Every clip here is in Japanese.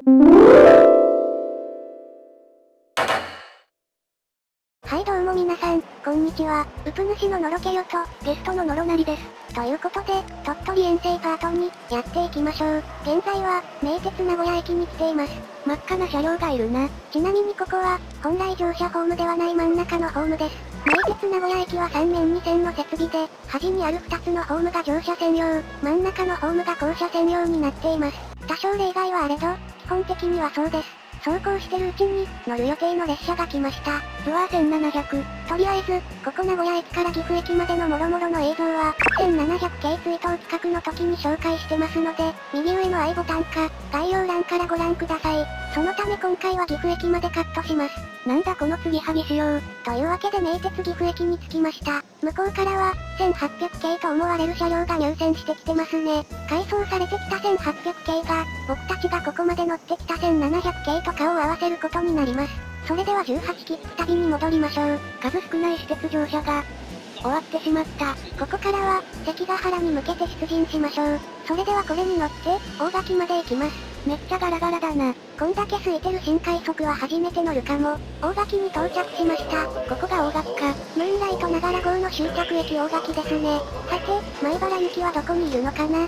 はいどうも皆さん、こんにちは。うぷ主ののろけよと、ゲストののろなりです。ということで、鳥取遠征パート2、やっていきましょう。現在は、名鉄名古屋駅に来ています。真っ赤な車両がいるな。ちなみにここは、本来乗車ホームではない真ん中のホームです。名鉄名古屋駅は3面2線の設備で、端にある2つのホームが乗車専用、真ん中のホームが降車専用になっています。多少例外はあれど、基本的にはそうです。走行してるうちに、乗る予定の列車が来ました。ツアー1700。とりあえず、ここ名古屋駅から岐阜駅までの諸々の映像は、1700系追悼企画の時に紹介してますので、右上の I ボタンか、概要欄からご覧ください。そのため今回は岐阜駅までカットします。なんだこの継ぎはぎ仕様。というわけで名鉄岐阜駅に着きました。向こうからは、1800系と思われる車両が入線してきてますね。改装されてきた1800系が、僕たちがここまで乗ってきた1700系と顔を合わせることになります。それでは18切符旅に戻りましょう。数少ない私鉄乗車が、終わってしまった。ここからは、関ヶ原に向けて出陣しましょう。それではこれに乗って、大垣まで行きます。めっちゃガラガラだな。こんだけ空いてる新快速は初めて乗るかも。大垣に到着しました。ここが大垣か。ムーンライトながら号の終着駅大垣ですね。さて、前原行きはどこにいるのかな。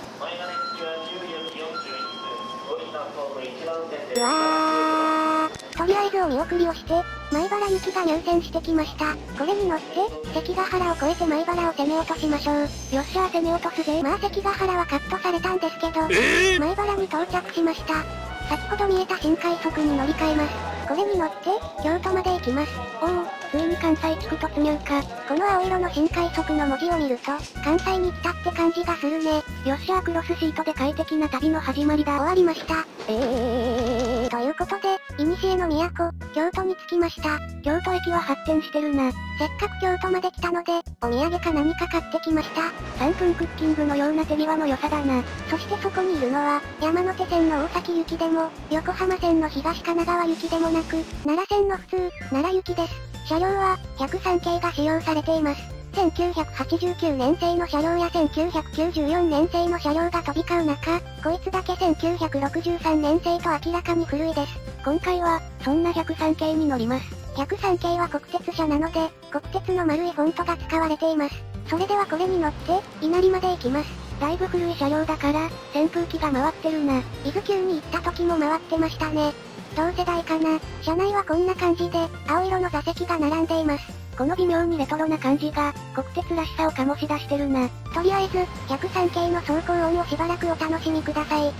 うわー。とりあえずお見送りをして、前原行きが入線してきました。これに乗って、関ヶ原を越えて前原を攻め落としましょう。よっしゃー攻め落とすぜ。まあ関ヶ原はカットされたんですけど、前原に到着しました。先ほど見えた新快速に乗り換えます。これに乗って、京都まで行きます。おお、ついに関西地区突入か。この青色の新快速の文字を見ると、関西に来たって感じがするね。よっしゃークロスシートで快適な旅の始まりだ。終わりました。ということで、古の都、京都に着きました。京都駅は発展してるな。せっかく京都まで来たので、お土産か何か買ってきました。3分クッキングのような手際の良さだな。そしてそこにいるのは、山手線の大崎行きでも、横浜線の東神奈川行きでもなく、奈良線の普通、奈良行きです。車両は、103系が使用されています。1989年製の車両や1994年製の車両が飛び交う中、こいつだけ1963年製と明らかに古いです。今回は、そんな103系に乗ります。103系は国鉄車なので、国鉄の丸いフォントが使われています。それではこれに乗って、稲荷まで行きます。だいぶ古い車両だから、扇風機が回ってるな。伊豆急に行った時も回ってましたね。同世代かな。車内はこんな感じで、青色の座席が並んでいます。この微妙にレトロな感じが、国鉄らしさを醸し出してるな。とりあえず、103系の走行音をしばらくお楽しみください。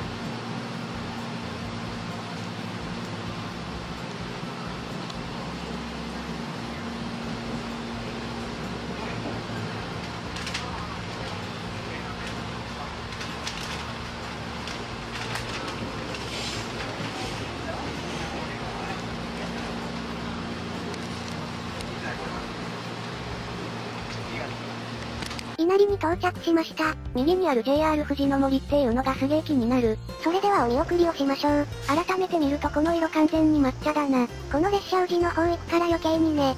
稲荷に到着しました。右にある JR 富士の森っていうのがすげえ気になる。それではお見送りをしましょう。改めて見るとこの色完全に抹茶だな。この列車宇治の方行くから余計にね。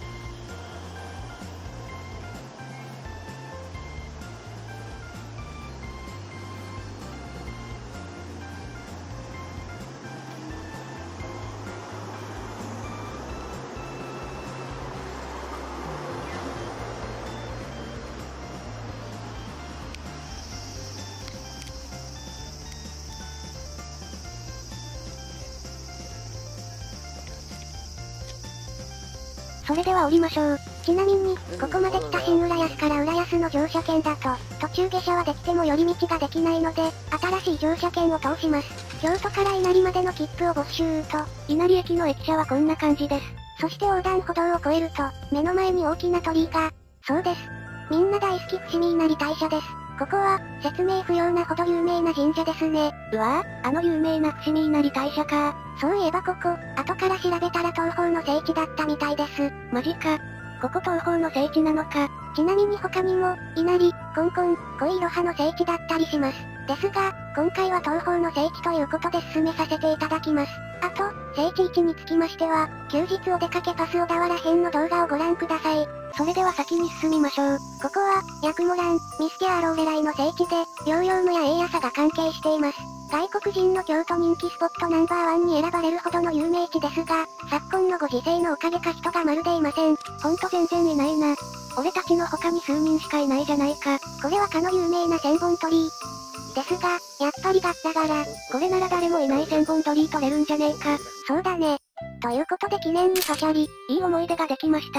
それでは降りましょう。ちなみに、ここまで来た新浦安から浦安の乗車券だと、途中下車はできても寄り道ができないので、新しい乗車券を通します。京都から稲荷までの切符を没収と、稲荷駅の駅舎はこんな感じです。そして横断歩道を越えると、目の前に大きな鳥居が、そうです。みんな大好き伏見稲荷大社です。ここは、説明不要なほど有名な神社ですね。うわぁ、あの有名な伏見稲荷大社か。そういえばここ、後から調べたら東方の聖地だったみたいです。マジか。ここ東方の聖地なのか。ちなみに他にも、稲荷、コンコン、恋いろはの聖地だったりします。ですが、今回は東方の聖地ということで進めさせていただきます。あと、聖地1につきましては、休日お出かけパス小田原編の動画をご覧ください。それでは先に進みましょう。ここは、ヤクモラン、ミスティアーローレライの聖地で、ヨーヨームやエイヤサが関係しています。 外国人の京都人気スポットナンバーワンに選ばれるほどの有名地ですが、昨今のご時世のおかげか人がまるでいません。ほんと全然いないな。俺たちの他に数人しかいないじゃないか。これはかの有名な千本鳥居。ですが、やっぱりガッタガラ。これなら誰もいない千本鳥居取れるんじゃねえか。そうだね。ということで記念にパシャリ、いい思い出ができました。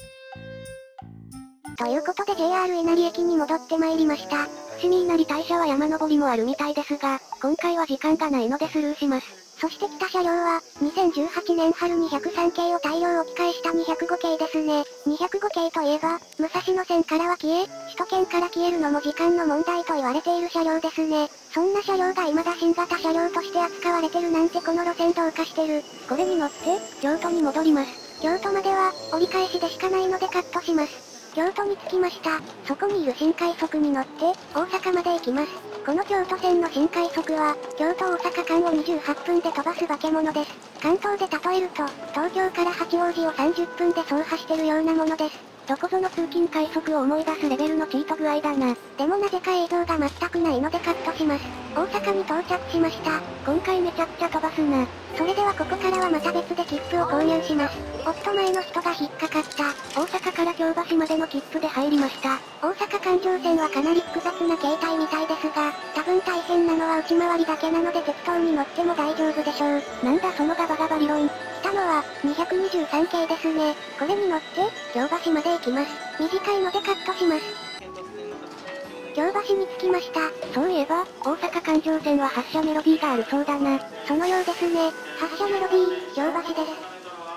ということで JR 稲荷駅に戻ってまいりました。伏見稲荷大社は山登りもあるみたいですが、今回は時間がないのでスルーします。そして来た車両は、2018年春に103系を大量置き換えした205系ですね。205系といえば、武蔵野線からは消え、首都圏から消えるのも時間の問題と言われている車両ですね。そんな車両が未だ新型車両として扱われてるなんてこの路線どうかしてる。これに乗って、京都に戻ります。京都までは、折り返しでしかないのでカットします。京都に着きました。そこにいる新快速に乗って、大阪まで行きます。この京都線の新快速は、京都大阪間を28分で飛ばす化け物です。関東で例えると、東京から八王子を30分で走破してるようなものです。どこぞの通勤快速を思い出すレベルのチート具合だな。でもなぜか映像が全くないのでカットします。大阪に到着しました。今回めちゃくちゃ飛ばすな。それではここからはまた別で切符を購入します。おっと前の人が引っかかった。大阪から京橋までの切符で入りました。大阪環状線はかなり複雑な形態みたいですが、多分大変なのは内回りだけなので適当に乗っても大丈夫でしょう。なんだそのガバガバ理論。来たのは、223系ですね。これに乗って、京橋まで行きます。短いのでカットします。京橋に着きました。そういえば、大阪環状線は発車メロディーがあるそうだな。そのようですね。発車メロディー、京橋です。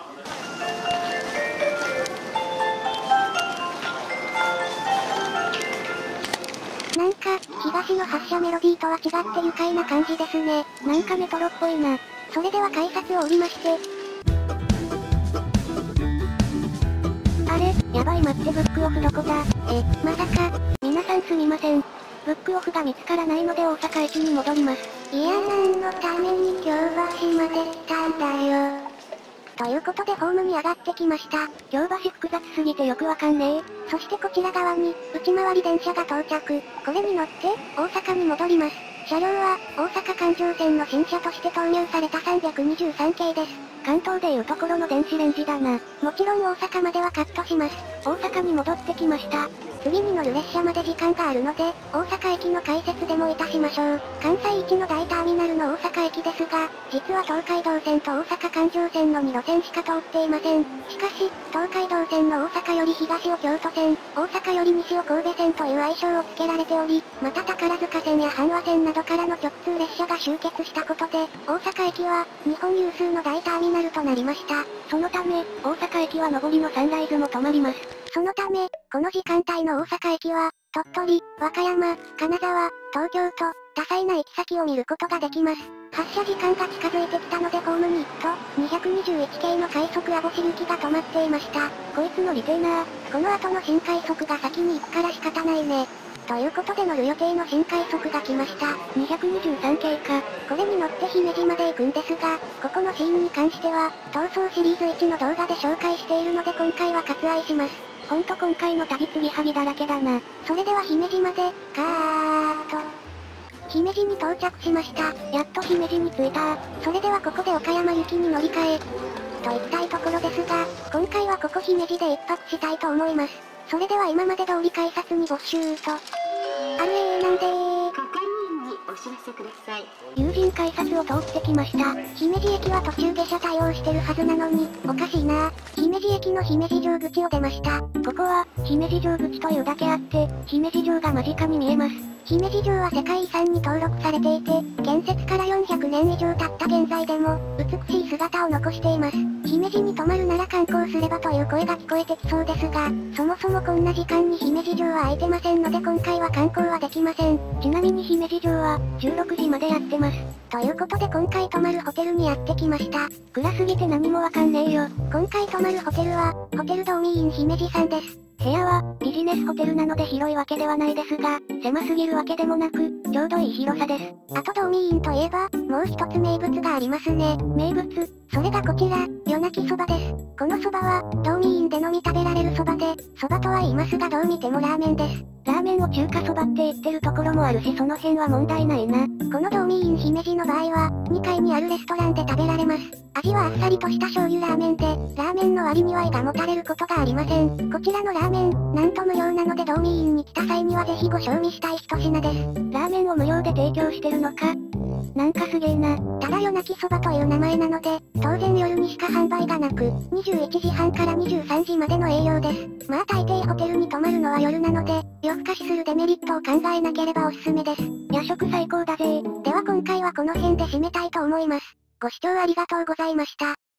なんか、東の発車メロディーとは違って愉快な感じですね。なんかメトロっぽいな。それでは改札を降りまして。あれ、やばい待ってブックオフどこだ。まさか、皆さんすみません。ブックオフが見つからないので大阪駅に戻ります。いや何のために京橋まで来たんだよ。ということでホームに上がってきました。京橋複雑すぎてよくわかんねえ。そしてこちら側に、内回り電車が到着。これに乗って、大阪に戻ります。車両は、大阪環状線の新車として投入された323系です。関東でいうところの電子レンジだな。もちろん大阪まではカットします。大阪に戻ってきました。次に乗る列車まで時間があるので、大阪駅の解説でもいたしましょう。関西一の大ターミナルの大阪駅ですが、実は東海道線と大阪環状線の2路線しか通っていません。しかし、東海道線の大阪より東を京都線、大阪より西を神戸線という愛称を付けられており、また宝塚線や阪和線などからの直通列車が集結したことで、大阪駅は、日本有数の大ターミナルとなりました。そのため、大阪駅は上りのサンライズも止まります。そのため、この時間帯の大阪駅は、鳥取、和歌山、金沢、東京と、多彩な行き先を見ることができます。発車時間が近づいてきたのでホームに行くと、221系の快速網走行きが止まっていました。こいつ乗りてえなー。この後の新快速が先に行くから仕方ないね。ということで乗る予定の新快速が来ました。223系か。これに乗って姫路まで行くんですが、ここのシーンに関しては、逃走シリーズ1の動画で紹介しているので今回は割愛します。ほんと今回の旅継ぎはぎだらけだな。それでは姫路まで、カーッと。姫路に到着しました。やっと姫路に着いた。それではここで岡山行きに乗り換え。と行きたいところですが、今回はここ姫路で一泊したいと思います。それでは今まで通り改札に没収と。あるなんでー。係員にお知らせください。友人改札を通ってきました。姫路駅は途中下車対応してるはずなのに、おかしいな。姫路駅の姫路城口を出ました。ここは、姫路城口というだけあって、姫路城が間近に見えます。姫路城は世界遺産に登録されていて、建設から400年以上経った現在でも、美しい姿を残しています。姫路に泊まるなら観光すればという声が聞こえてきそうですが、そもそもこんな時間に姫路城は空いてませんので今回は観光はできません。ちなみに姫路城は、16時までやってます。ということで今回泊まるホテルにやってきました。暗すぎて何もわかんねえよ。今回泊まるホテルは、ホテルドーミーイン姫路さんです。 部屋は、ビジネスホテルなので広いわけではないですが、狭すぎるわけでもなく、ちょうどいい広さです。あとドーミーインといえば、もう一つ名物がありますね。名物、それがこちら、夜泣きそばです。このそばは、ドーミーインでのみ食べられるそばで、そばとは言いますがどう見てもラーメンです。ラーメンを中華そばって言ってるところもあるしその辺は問題ないな。このドーミーイン姫路の場合は、2階にあるレストランで食べられます。味はあっさりとした醤油ラーメンで、ラーメンの割には胃がもたれることがありません。こちらのラーメン、なんと無料なのでドーミーインに来た際にはぜひご賞味したい一品です。ラーメンを無料で提供してるのか、なんかすげえな。ただ夜泣きそばという名前なので、当然夜にしか販売がなく、21時半から23時までの営業です。まあ大抵ホテルに泊まるのは夜なので、夜更かしするデメリットを考えなければおすすめです。夜食最高だぜ。では今回はこの辺で締めたいと思います。ご視聴ありがとうございました。